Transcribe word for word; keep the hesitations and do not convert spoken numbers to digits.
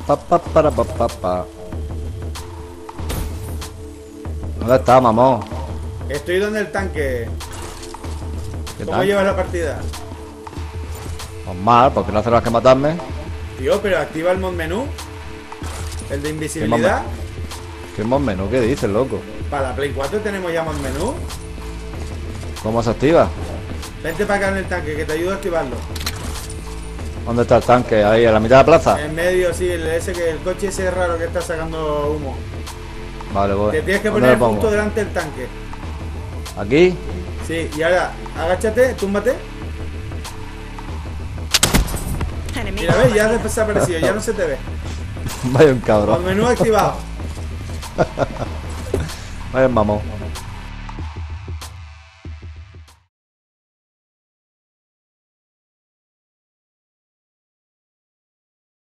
Pa, pa, para, pa, pa, pa. ¿Dónde está, mamón? Estoy donde el tanque. ¿Qué ¿Cómo tal? llevas la partida? Pues mal, porque no hace más que matarme. Tío, pero activa el mod menú. El de invisibilidad. ¿Qué mod menú? ¿Qué dices, loco? Para la Play cuatro tenemos ya mod menú. ¿Cómo se activa? Vente para acá en el tanque, que te ayudo a activarlo. ¿Dónde está el tanque? Ahí, a la mitad de la plaza. En medio, sí, el, ese que, el coche ese raro que está sacando humo. Vale, voy. Te tienes que ¿Dónde poner lo pongo? justo delante del tanque. ¿Aquí? Sí, y ahora, agáchate, túmbate. Mira, ves, ya has desaparecido, ya no se te ve. Vaya un Mod cabrón. menú activado. Vaya un mamón.